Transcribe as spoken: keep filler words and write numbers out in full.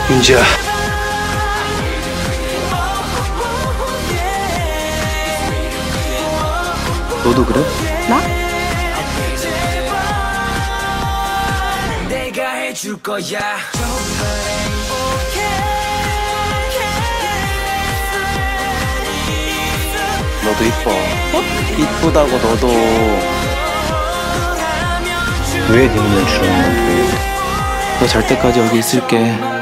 윤지야. 너도 그래? 나? 내가 해줄 거야. 너도 이뻐. 어? 이쁘다고 너도. 왜 네 눈을 주는 건데? 너 잘 때까지 여기 있을게.